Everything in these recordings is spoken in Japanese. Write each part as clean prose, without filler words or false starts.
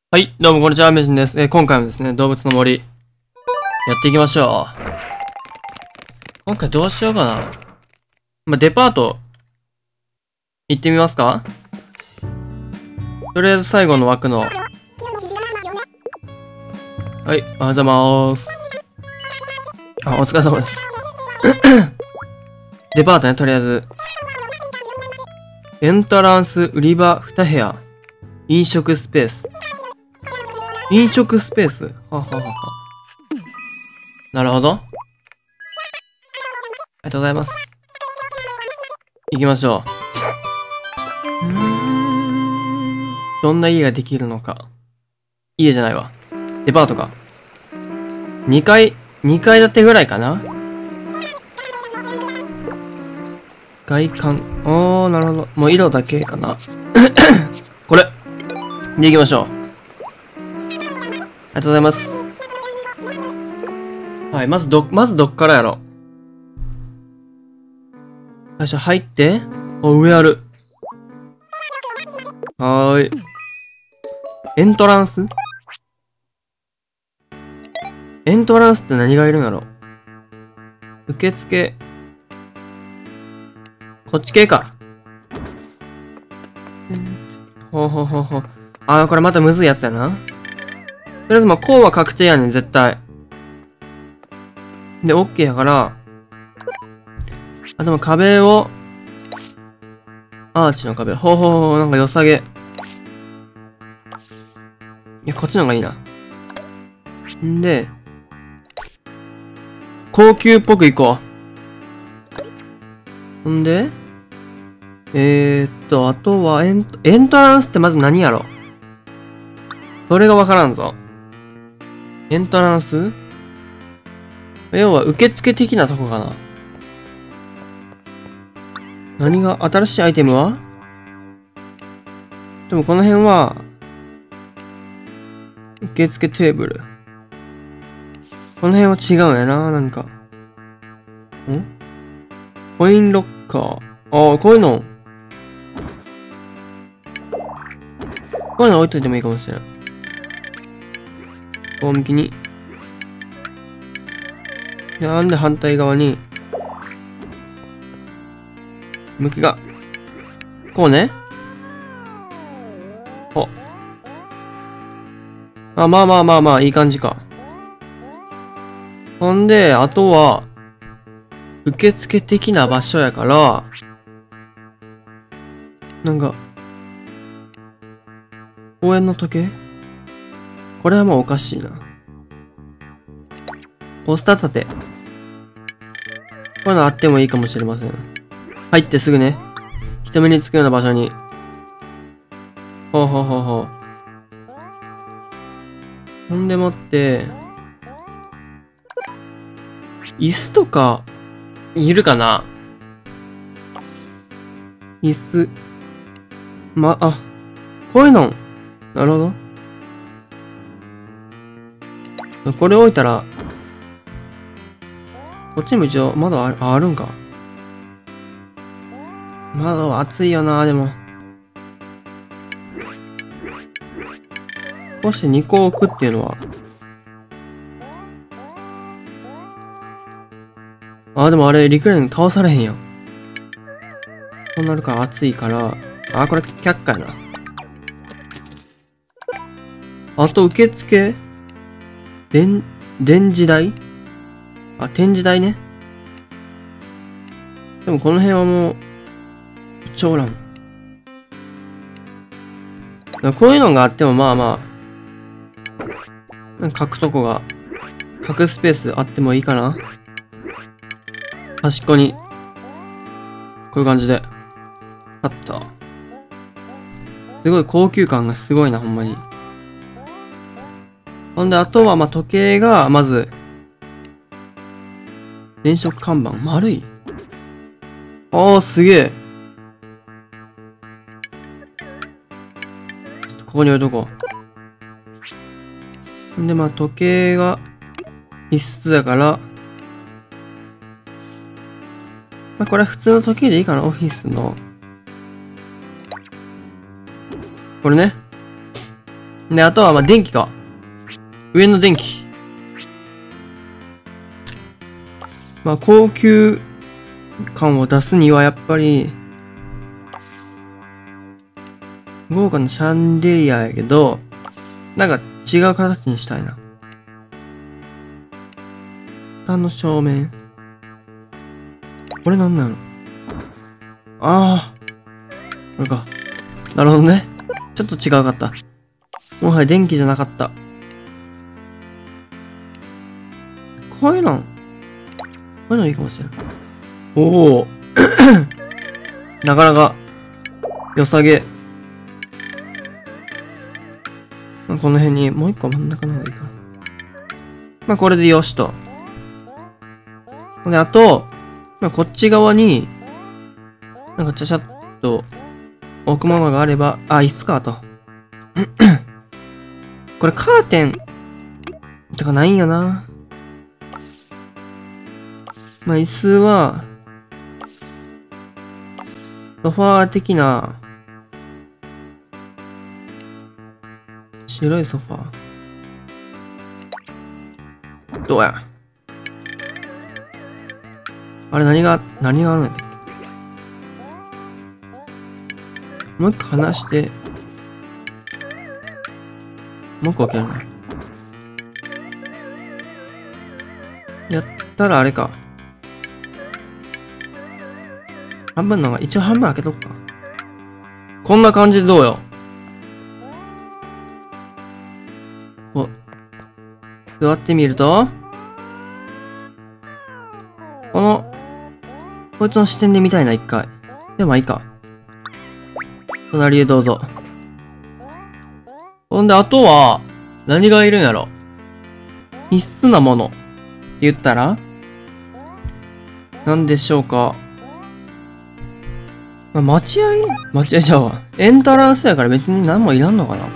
はい、どうもこんにちは、メジンです。今回もですね、動物の森、やっていきましょう。今回どうしようかな。デパート、行ってみますか？とりあえず最後の枠の。はい、おはようございます。あ、お疲れ様です。デパートね、とりあえず。エントランス売り場2部屋。飲食スペース。飲食スペースはははは。なるほど。ありがとうございます。行きましょう。どんな家ができるのか。家じゃないわ。デパートか。2階建てぐらいかな？外観。なるほど。もう色だけかな。これ。で行きましょう。ありがとうございます。はい、まずどっからやろう。最初入って。上ある。はーい。エントランスって何がいるんやろ？受付。こっち系か。ほう。これまたむずいやつやな。とりあえずこうは確定やねん、絶対。で、OK やから。あ、でも壁を、アーチの壁。なんか良さげ。いや、こっちの方がいいな。んで、高級っぽくいこう。んで、あとはエントランスってまず何やろ？それがわからんぞ。エントランス？要は受付的なとこかな。何が新しいアイテムは？でもこの辺は、受付テーブル。この辺は違うんやな、なんか。コインロッカー。こういうの置いといてもいいかもしれない。こう向きに。なんで反対側に、向きが、こうね。まあ、いい感じか。ほんで、あとは、受付的な場所やから、なんか、公園の時計？これはもうおかしいな。ポスター立て。こういうのあってもいいかもしれません。入ってすぐね。人目につくような場所に。ほんでもって、椅子とか、いるかな？椅子。こういうの。なるほど。これ置いたら、こっちにも一応窓あるんか。窓は暑いよな、でも。こうして2個置くっていうのは。でもあれ、リクライニング倒されへんやん。そうなるから暑いから。これ却下やな。あと受付電磁台？展示台ね。でもこの辺はもう、超乱。こういうのがあってもまあ、書くとこが、書くスペースあってもいいかな。端っこに、こういう感じで、あった。すごい高級感がすごいな、ほんまに。ほんで、あとは時計が、まず、電飾看板、丸い。すげえ。ちょっとここに置いとこう。んで、時計が必須だから、これは普通の時計でいいかな、オフィスの。これね。 で、あとは、まあ、電気か。上の電気。まあ、高級感を出すには、やっぱり、豪華なシャンデリアやけど、なんか違う形にしたいな。下の正面。これなんなの？ああ。これか。なるほどね。ちょっと違うかった。もはや電気じゃなかった。こういうのいいかもしれない。おお。なかなか、良さげ。まあ、この辺に、もう一個真ん中の方がいいかな。まあ、これでよしと。で、あと、まあ、こっち側に、なんかちゃちゃっと置くものがあれば、あ、椅子かと。これカーテンとかないんよな。まあ、椅子は、ソファー的な、白いソファー。どうや。あれ何があるんやったっけ。もう一個離して、もう一個開けるな。やったらあれか。半分のが、一応半分開けとくか。こんな感じでどうよ。こう、座ってみると、こいつの視点で見たいな、一回。でもいいか。隣へどうぞ。ほんで、あとは、何がいるんやろ。必須なもの。って言ったら何でしょうか。まあ、待合ちゃうわ。エントランスやから別に何もいらんのかな。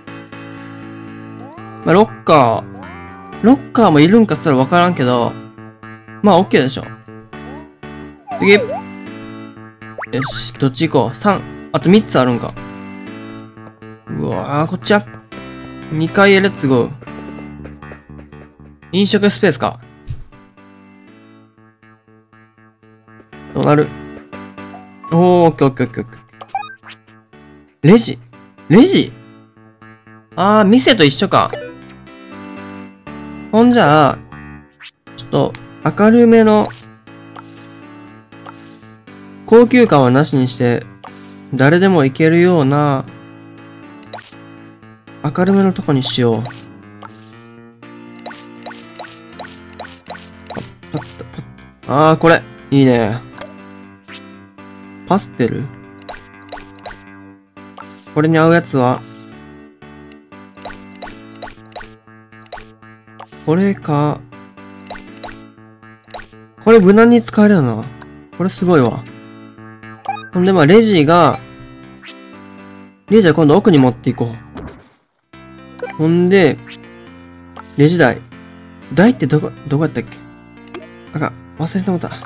まあ、ロッカーもいるんかすらわからんけど、まあ、OK でしょ。次。よし、どっち行こう。3。あと3つあるんか。うわー、こっちは。2階へレッツゴー。飲食スペースか。どうなる？オッケーオッケーオッケーオッケー。レジあー、店と一緒か。ほんじゃあ、ちょっと、明るめの、高級感はなしにして、誰でも行けるような、明るめのとこにしよう。あー、これ。いいね。パステル？これに合うやつは、これか。これ無難に使えるよな。これすごいわ。ほんで、まあ、レジは今度奥に持っていこう。ほんで、レジ台。台ってどこやったっけ？あかん、忘れてもた。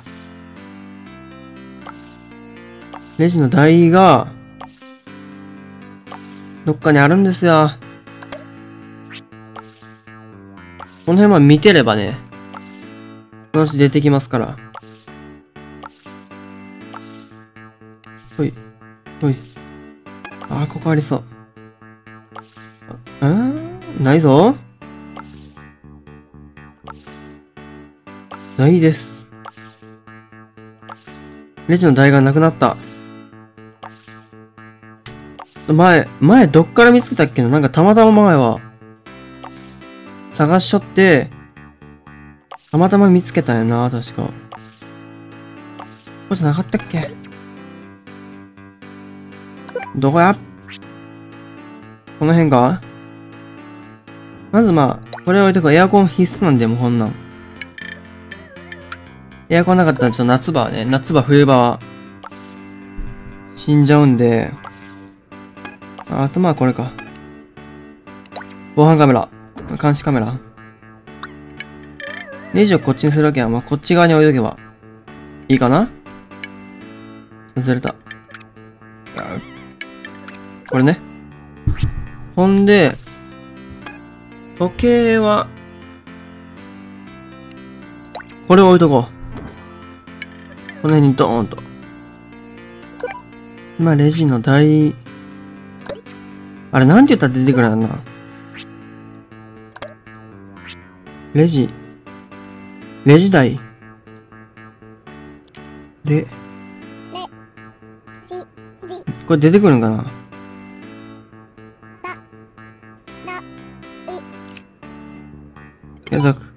レジの台が、どっかにあるんですよ。この辺は見てればね、このうち出てきますから。ほい。ほい。あー、ここありそう。ないぞ。ないです。レジの台がなくなった。前どっから見つけたっけな。なんかたまたま前は、探しちょって、たまたま見つけたんやな、確か。ここじゃなかったっけ？どこや？この辺か？まずまあ、これ置いとく。エアコン必須なんで、もうこんなん。エアコンなかったらちょっと夏場はね、冬場は、死んじゃうんで、あとまあこれか。防犯カメラ。監視カメラ。ネジをこっちにするわけは、まあこっち側に置いとけば、いいかな？ずれた。これね。ほんで、 時計は、これ置いとこう。この辺にドーンと。今、レジの台、あれ、なんて言ったら出てくるんだな。レジ台。これ出てくるんかな。検索。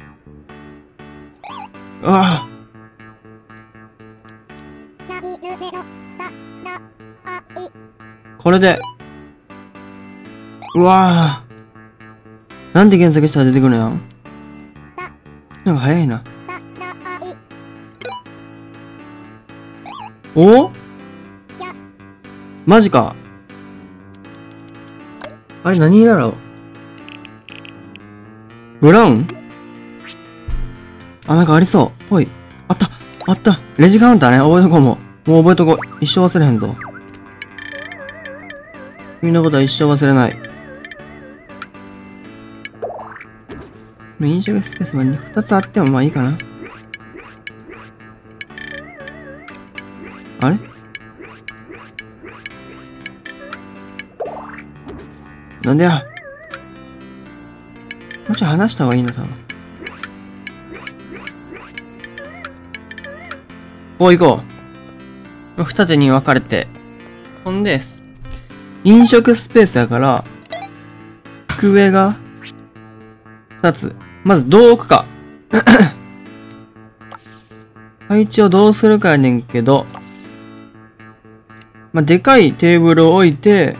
ああ。これで。うわあ。なんで検索したら出てくるのやん。なんか早いな。お？マジか。あれ何だろう。ブラウン？あ、なんかありそう。ぽい。あった。レジカウンターね。覚えとこうもう。もう覚えとこう。一生忘れへんぞ。君のことは一生忘れない。飲食スペースは2つあってもまあいいかな。あれ？なんでや。もうちょい離した方がいいな、多分。行こう。二手に分かれて。ほんで、飲食スペースやから、机が2つ。まずどう置くか。配置をどうするかやねんけど、まあ、でかいテーブルを置いて、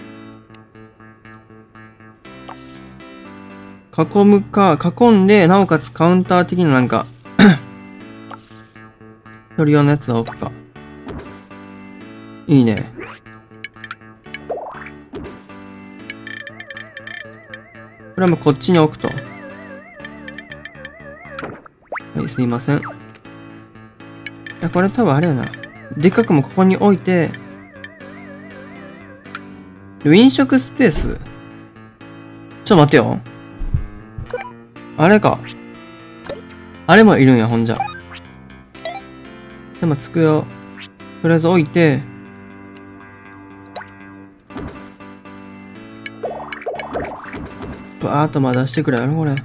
囲むか、囲んで、なおかつカウンター的ななんか、一人用のやつを置くか。いいね。これはもうこっちに置くと。はい、すいません。いや、これ多分あれやな。でっかくもここに置いて、飲食スペース。ちょっと待ってよ。あれか。あれもいるんや、ほんじゃ。でも机を、とりあえず置いて、バーっとまあ出してくれやろ、これ。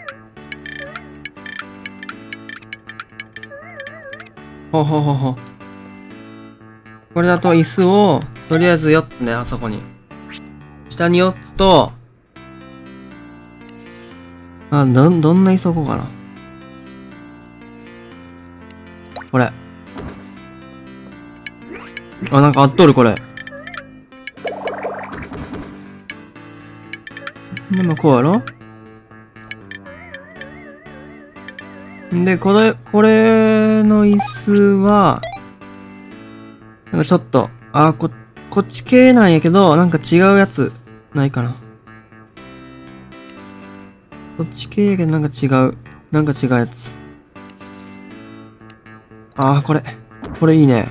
ほう。これだと椅子を、とりあえず4つね、あそこに。下に4つと、どんな椅子置こうかな。これ。あ、なんか合っとる、これ。でもこうやろ？で、これの椅子は、なんかちょっと、こっち系なんやけど、なんか違うやつ、ないかな。こっち系やけど、なんか違うやつ。これいいね。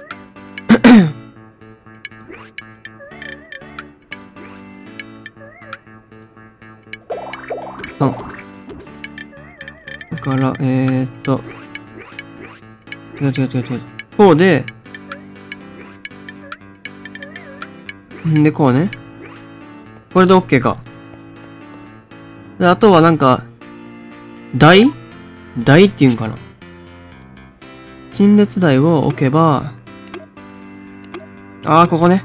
だから、違う。こうで、で、こうね。これで OK か。で、あとはなんか、台っていうんかな。陳列台を置けば、ここね。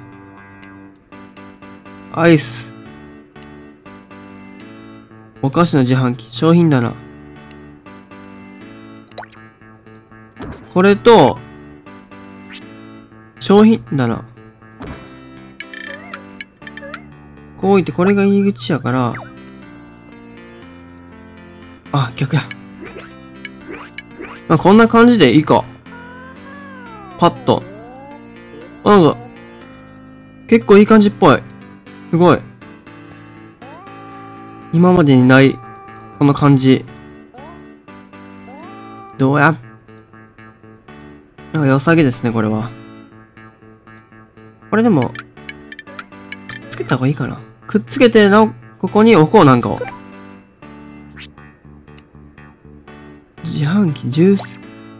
アイス。お菓子の自販機。商品棚。これと、商品棚。こう置いて、これが入り口やから、逆や。まあ、こんな感じでいいか。パッと。なんか、結構いい感じっぽい。すごい。今までにない、この感じ。どうや？なんか良さげですね、これは。これでも、くっつけた方がいいかな。くっつけて、ここに置こう、なんかを。 販機、ジュース。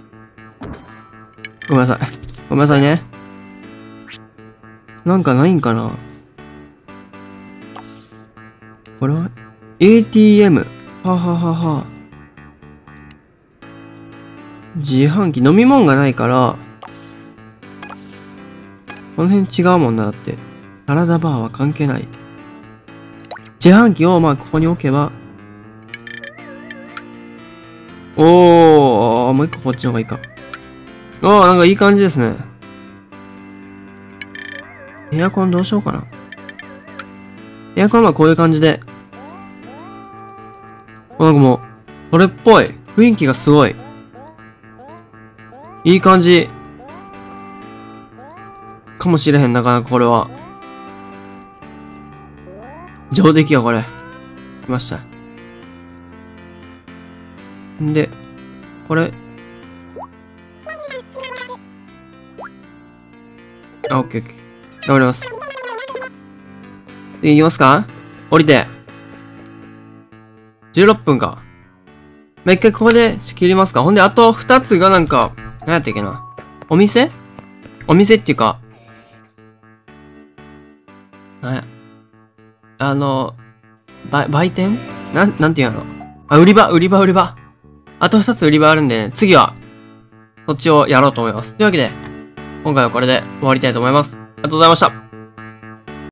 ごめんなさい。ごめんなさいね。なんかないんかな。これは ?ATM。はははは。自販機、飲み物がないから、この辺違うもんな、だって。サラダバーは関係ない。自販機を、まあ、ここに置けば。おー、もう一個こっちの方がいいか。おー、なんかいい感じですね。エアコンどうしようかな。エアコンはこういう感じで。なんかもう、これっぽい。雰囲気がすごい。いい感じ。かもしれへん、なかなかこれは。上出来よ、これ。来ました。んで、これ。あ、オッケーオッケー。頑張ります。で、行きますか？降りて。16分か。まあ、一回ここで切りますか。ほんで、あと2つがなんか、何やったっけな。お店っていうか、なんや。売店なんていうの？あ、売り場。あと2つ売り場あるんで、ね、次は、そっちをやろうと思います。というわけで、今回はこれで終わりたいと思います。ありがとうございました。